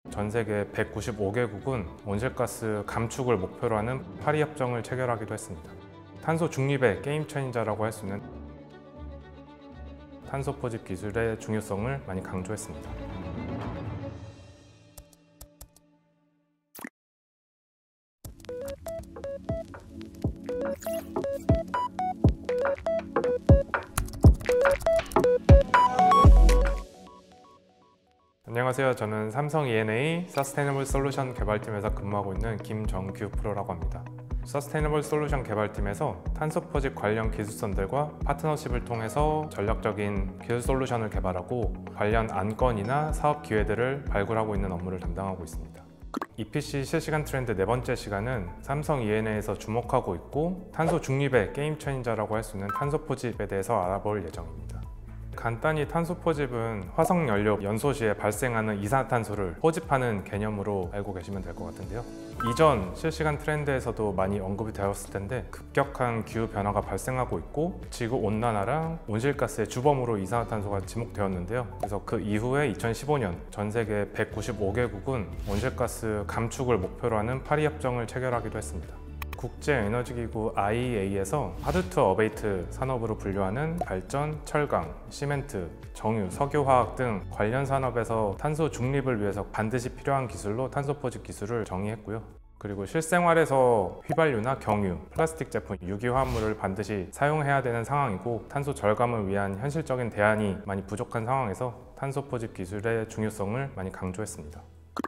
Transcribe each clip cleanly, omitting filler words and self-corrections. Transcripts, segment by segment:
전 세계 195개국은 온실가스 감축을 목표로 하는 파리 협정을 체결하기도 했습니다. 탄소 중립의 게임 체인저라고 할 수 있는 탄소 포집 기술의 중요성을 많이 강조했습니다. 안녕하세요. 저는 삼성 E&A 서스테이너블 솔루션 개발팀에서 근무하고 있는 김정규 프로라고 합니다. 서스테이너블 솔루션 개발팀에서 탄소 포집 관련 기술선들과 파트너십을 통해서 전략적인 기술 솔루션을 개발하고 관련 안건이나 사업 기회들을 발굴하고 있는 업무를 담당하고 있습니다. EPC 실시간 트렌드 네 번째 시간은 삼성 E&A에서 주목하고 있고 탄소 중립의 게임 체인저라고 할 수 있는 탄소 포집에 대해서 알아볼 예정입니다. 간단히 탄소 포집은 화석연료 연소 시에 발생하는 이산화탄소를 포집하는 개념으로 알고 계시면 될 것 같은데요. 이전 실시간 트렌드에서도 많이 언급이 되었을 텐데 급격한 기후변화가 발생하고 있고 지구온난화랑 온실가스의 주범으로 이산화탄소가 지목되었는데요. 그래서 그 이후에 2015년 전 세계 195개국은 온실가스 감축을 목표로 하는 파리 협정을 체결하기도 했습니다. 국제에너지기구 IEA에서 하드 투 어베이트 산업으로 분류하는 발전, 철강, 시멘트, 정유, 석유화학 등 관련 산업에서 탄소 중립을 위해서 반드시 필요한 기술로 탄소 포집 기술을 정의했고요. 그리고 실생활에서 휘발유나 경유, 플라스틱 제품, 유기화합물을 반드시 사용해야 되는 상황이고 탄소 절감을 위한 현실적인 대안이 많이 부족한 상황에서 탄소 포집 기술의 중요성을 많이 강조했습니다.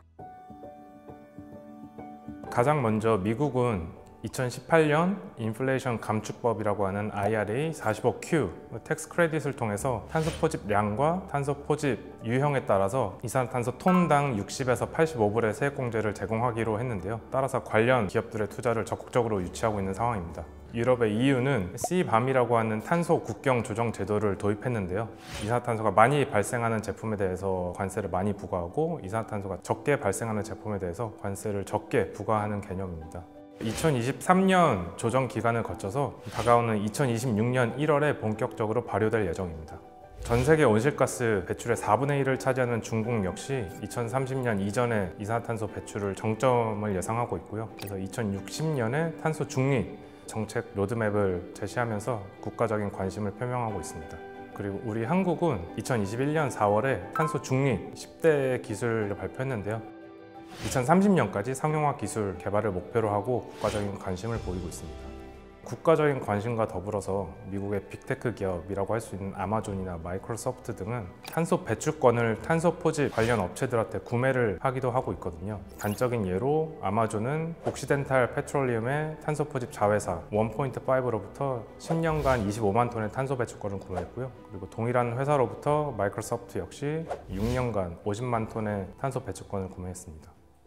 가장 먼저 미국은 2018년 인플레이션 감축법이라고 하는 IRA 45Q 텍스 크레딧을 통해서 탄소 포집량과 탄소 포집 유형에 따라서 이산화탄소 톤당 60에서 85불의 세액공제를 제공하기로 했는데요. 따라서 관련 기업들의 투자를 적극적으로 유치하고 있는 상황입니다. 유럽의 EU는 CBAM이라고 하는 탄소 국경 조정 제도를 도입했는데요. 이산화탄소가 많이 발생하는 제품에 대해서 관세를 많이 부과하고 이산화탄소가 적게 발생하는 제품에 대해서 관세를 적게 부과하는 개념입니다. 2023년 조정 기간을 거쳐서 다가오는 2026년 1월에 본격적으로 발효될 예정입니다. 전 세계 온실가스 배출의 4분의 1을 차지하는 중국 역시 2030년 이전에 이산화탄소 배출을 정점을 예상하고 있고요. 그래서 2060년에 탄소 중립 정책 로드맵을 제시하면서 국가적인 관심을 표명하고 있습니다. 그리고 우리 한국은 2021년 4월에 탄소 중립 10대 기술을 발표했는데요. 2030년까지 상용화 기술 개발을 목표로 하고 국가적인 관심을 보이고 있습니다. 국가적인 관심과 더불어서 미국의 빅테크 기업이라고 할 수 있는 아마존이나 마이크로소프트 등은 탄소 배출권을 탄소 포집 관련 업체들한테 구매를 하기도 하고 있거든요. 단적인 예로 아마존은 옥시덴탈 페트롤리움의 탄소 포집 자회사 1.5로부터 10년간 25만 톤의 탄소 배출권을 구매했고요. 그리고 동일한 회사로부터 마이크로소프트 역시 6년간 50만 톤의 탄소 배출권을 구매했습니다.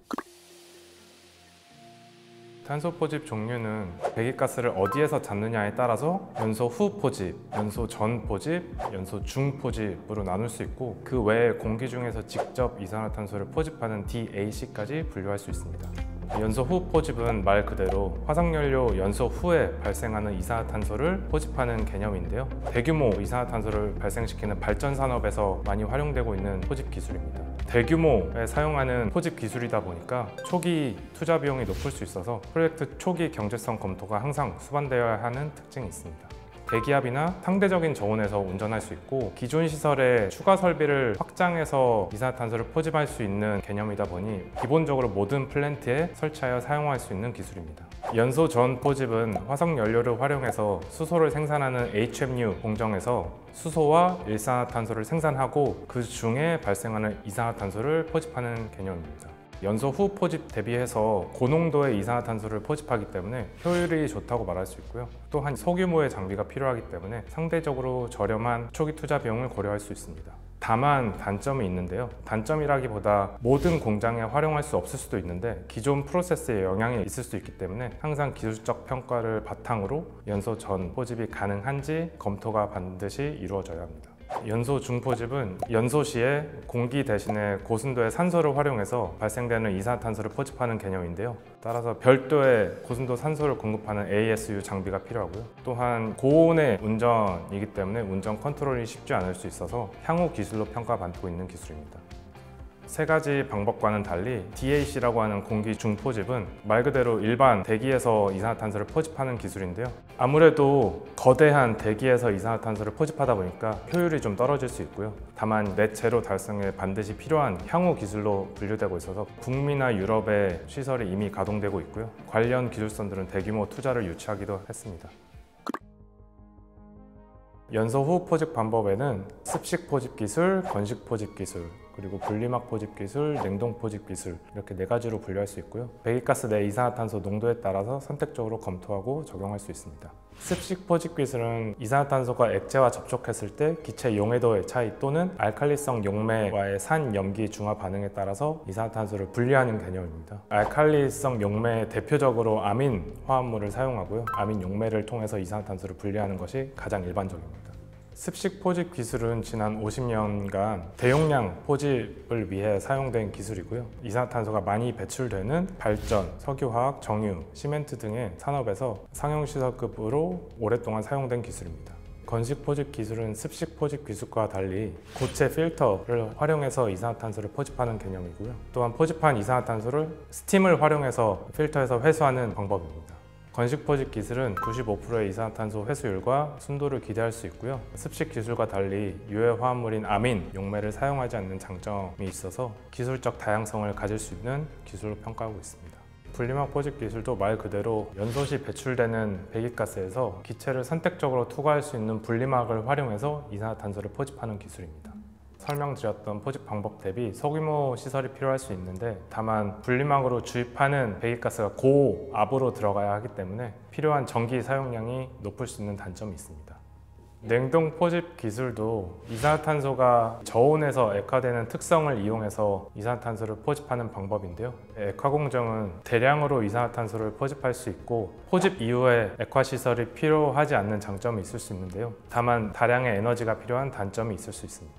탄소 포집 종류는 배기가스를 어디에서 잡느냐에 따라서 연소 후 포집, 연소 전 포집, 연소 중 포집으로 나눌 수 있고 그 외에 공기 중에서 직접 이산화탄소를 포집하는 DAC까지 분류할 수 있습니다. 연소 후 포집은 말 그대로 화석연료 연소 후에 발생하는 이산화탄소를 포집하는 개념인데요. 대규모 이산화탄소를 발생시키는 발전 산업에서 많이 활용되고 있는 포집 기술입니다. 대규모에 사용하는 포집 기술이다 보니까 초기 투자 비용이 높을 수 있어서 프로젝트 초기 경제성 검토가 항상 수반되어야 하는 특징이 있습니다. 대기압이나 상대적인 저온에서 운전할 수 있고 기존 시설의 추가 설비를 확장해서 이산화탄소를 포집할 수 있는 개념이다 보니 기본적으로 모든 플랜트에 설치하여 사용할 수 있는 기술입니다. 연소 전 포집은 화석연료를 활용해서 수소를 생산하는 HMU 공정에서 수소와 일산화탄소를 생산하고 그 중에 발생하는 이산화탄소를 포집하는 개념입니다. 연소 후 포집 대비해서 고농도의 이산화탄소를 포집하기 때문에 효율이 좋다고 말할 수 있고요. 또한 소규모의 장비가 필요하기 때문에 상대적으로 저렴한 초기 투자 비용을 고려할 수 있습니다. 다만 단점이 있는데요. 단점이라기보다 모든 공장에 활용할 수 없을 수도 있는데 기존 프로세스에 영향이 있을 수 있기 때문에 항상 기술적 평가를 바탕으로 연소 전 포집이 가능한지 검토가 반드시 이루어져야 합니다. 연소 중포집은 연소 시에 공기 대신에 고순도의 산소를 활용해서 발생되는 이산화탄소를 포집하는 개념인데요. 따라서 별도의 고순도 산소를 공급하는 ASU 장비가 필요하고요. 또한 고온의 운전이기 때문에 운전 컨트롤이 쉽지 않을 수 있어서 향후 기술로 평가받고 있는 기술입니다. 세 가지 방법과는 달리 DAC라고 하는 공기 중포집은 말 그대로 일반 대기에서 이산화탄소를 포집하는 기술인데요. 아무래도 거대한 대기에서 이산화탄소를 포집하다 보니까 효율이 좀 떨어질 수 있고요. 다만 넷 제로 달성에 반드시 필요한 향후 기술로 분류되고 있어서 북미나 유럽의 시설이 이미 가동되고 있고요. 관련 기술선들은 대규모 투자를 유치하기도 했습니다. 연소 후 포집 방법에는 습식 포집 기술, 건식 포집 기술, 그리고 분리막 포집 기술, 냉동 포집 기술 이렇게 네 가지로 분류할 수 있고요. 배기가스 내 이산화탄소 농도에 따라서 선택적으로 검토하고 적용할 수 있습니다. 습식 포집 기술은 이산화탄소가 액체와 접촉했을 때 기체 용해도의 차이 또는 알칼리성 용매와의 산 염기 중화 반응에 따라서 이산화탄소를 분리하는 개념입니다. 알칼리성 용매에 대표적으로 아민 화합물을 사용하고요. 아민 용매를 통해서 이산화탄소를 분리하는 것이 가장 일반적입니다. 습식 포집 기술은 지난 50년간 대용량 포집을 위해 사용된 기술이고요. 이산화탄소가 많이 배출되는 발전, 석유화학, 정유, 시멘트 등의 산업에서 상용시설급으로 오랫동안 사용된 기술입니다. 건식 포집 기술은 습식 포집 기술과 달리 고체 필터를 활용해서 이산화탄소를 포집하는 개념이고요. 또한 포집한 이산화탄소를 스팀을 활용해서 필터에서 회수하는 방법입니다. 건식 포집 기술은 95%의 이산화탄소 회수율과 순도를 기대할 수 있고요. 습식 기술과 달리 유해 화합물인 아민, 용매를 사용하지 않는 장점이 있어서 기술적 다양성을 가질 수 있는 기술로 평가하고 있습니다. 분리막 포집 기술도 말 그대로 연소 시 배출되는 배기가스에서 기체를 선택적으로 투과할 수 있는 분리막을 활용해서 이산화탄소를 포집하는 기술입니다. 설명드렸던 포집 방법 대비 소규모 시설이 필요할 수 있는데 다만 분리막으로 주입하는 배기가스가 고압으로 들어가야 하기 때문에 필요한 전기 사용량이 높을 수 있는 단점이 있습니다. 냉동 포집 기술도 이산화탄소가 저온에서 액화되는 특성을 이용해서 이산화탄소를 포집하는 방법인데요. 액화 공정은 대량으로 이산화탄소를 포집할 수 있고 포집 이후에 액화 시설이 필요하지 않는 장점이 있을 수 있는데요. 다만 다량의 에너지가 필요한 단점이 있을 수 있습니다.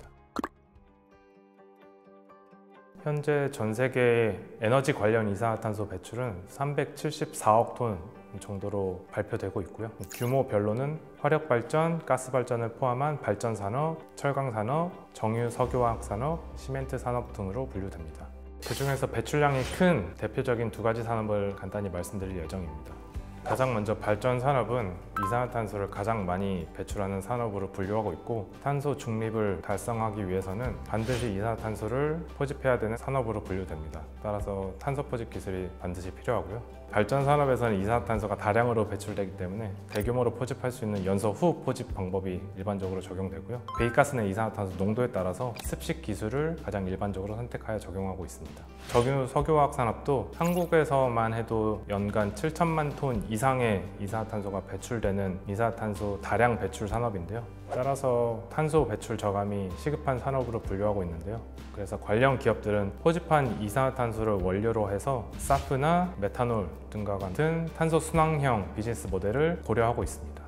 현재 전 세계 에너지 관련 이산화탄소 배출은 374억 톤 정도로 발표되고 있고요. 규모별로는 화력발전, 가스발전을 포함한 발전산업, 철강산업, 정유 석유화학 산업, 시멘트 산업 등으로 분류됩니다. 그 중에서 배출량이 큰 대표적인 두 가지 산업을 간단히 말씀드릴 예정입니다. 가장 먼저 발전 산업은 이산화탄소를 가장 많이 배출하는 산업으로 분류하고 있고 탄소 중립을 달성하기 위해서는 반드시 이산화탄소를 포집해야 되는 산업으로 분류됩니다. 따라서 탄소 포집 기술이 반드시 필요하고요. 발전 산업에서는 이산화탄소가 다량으로 배출되기 때문에 대규모로 포집할 수 있는 연소 후 포집 방법이 일반적으로 적용되고요. 배기가스 내 이산화탄소 농도에 따라서 습식 기술을 가장 일반적으로 선택하여 적용하고 있습니다. 정유 석유화학 산업도 한국에서만 해도 연간 7천만 톤 이상의 이산화탄소가 배출되는 이산화탄소 다량 배출 산업인데요. 따라서 탄소 배출 저감이 시급한 산업으로 분류하고 있는데요. 그래서 관련 기업들은 포집한 이산화탄소를 원료로 해서 사프나 메탄올 등과 같은 탄소 순환형 비즈니스 모델을 고려하고 있습니다.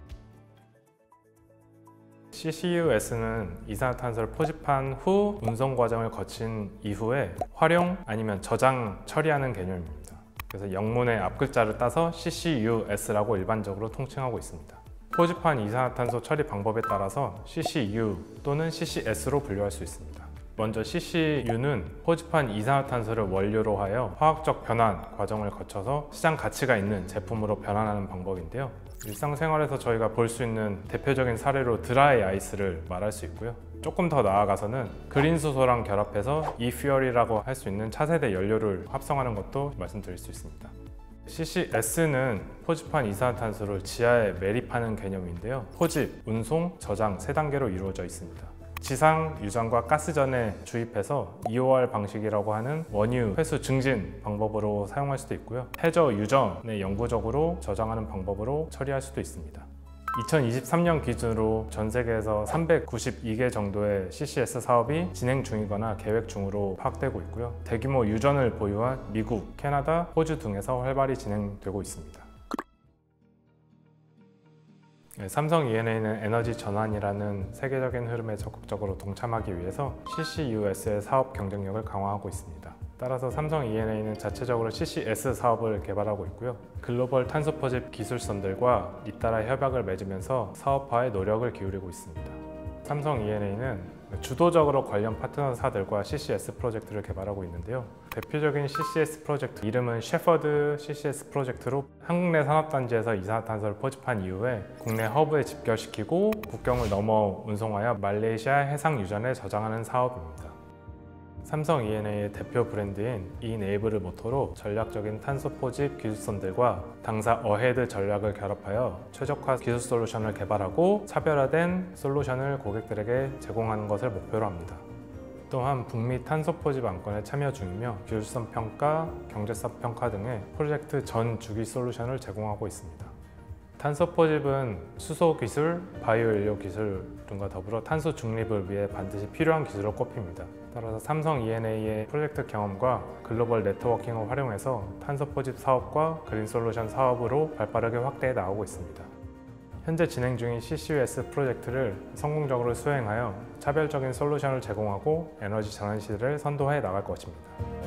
CCUS는 이산화탄소를 포집한 후 운송 과정을 거친 이후에 활용 아니면 저장 처리하는 개념입니다. 그래서 영문의 앞글자를 따서 CCUS라고 일반적으로 통칭하고 있습니다. 포집한 이산화탄소 처리 방법에 따라서 CCU 또는 CCS로 분류할 수 있습니다. 먼저 CCU는 포집한 이산화탄소를 원료로 하여 화학적 변환 과정을 거쳐서 시장 가치가 있는 제품으로 변환하는 방법인데요. 일상생활에서 저희가 볼 수 있는 대표적인 사례로 드라이 아이스를 말할 수 있고요. 조금 더 나아가서는 그린 수소랑 결합해서 e퓨얼이라고 할 수 있는 차세대 연료를 합성하는 것도 말씀드릴 수 있습니다. CCS는 포집한 이산화탄소를 지하에 매립하는 개념인데요. 포집, 운송, 저장 3단계로 이루어져 있습니다. 지상 유전과 가스전에 주입해서 EOR 방식이라고 하는 원유 회수 증진 방법으로 사용할 수도 있고요. 해저 유전에 영구적으로 저장하는 방법으로 처리할 수도 있습니다. 2023년 기준으로 전 세계에서 392개 정도의 CCS 사업이 진행 중이거나 계획 중으로 파악되고 있고요. 대규모 유전을 보유한 미국, 캐나다, 호주 등에서 활발히 진행되고 있습니다. 삼성 E&A는 에너지 전환이라는 세계적인 흐름에 적극적으로 동참하기 위해서 CCUS의 사업 경쟁력을 강화하고 있습니다. 따라서 삼성 E&A는 자체적으로 CCS 사업을 개발하고 있고요. 글로벌 탄소 포집 기술선들과 잇따라 협약을 맺으면서 사업화에 노력을 기울이고 있습니다. 삼성 E&A는 주도적으로 관련 파트너사들과 CCS 프로젝트를 개발하고 있는데요. 대표적인 CCS 프로젝트 이름은 셰퍼드 CCS 프로젝트로 한국 내 산업단지에서 이산화탄소를 포집한 이후에 국내 허브에 집결시키고 국경을 넘어 운송하여 말레이시아 해상 유전에 저장하는 사업입니다. 삼성 E&A의 대표 브랜드인 이네이블을 모토로 전략적인 탄소 포집 기술선들과 당사 어헤드 전략을 결합하여 최적화 기술 솔루션을 개발하고 차별화된 솔루션을 고객들에게 제공하는 것을 목표로 합니다. 또한 북미 탄소 포집 안건에 참여 중이며 기술성 평가, 경제성 평가 등의 프로젝트 전 주기 솔루션을 제공하고 있습니다. 탄소 포집은 수소 기술, 바이오 연료 기술 등과 더불어 탄소 중립을 위해 반드시 필요한 기술로 꼽힙니다. 따라서 삼성 E&A의 프로젝트 경험과 글로벌 네트워킹을 활용해서 탄소 포집 사업과 그린 솔루션 사업으로 발빠르게 확대해 나가고 있습니다. 현재 진행 중인 CCUS 프로젝트를 성공적으로 수행하여 차별적인 솔루션을 제공하고 에너지 전환 시대를 선도해 나갈 것입니다.